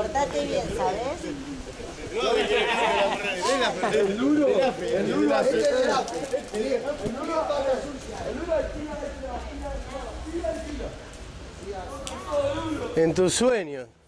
Portate bien, ¿sabes? El duro. El duro pata sucia. En tus sueños.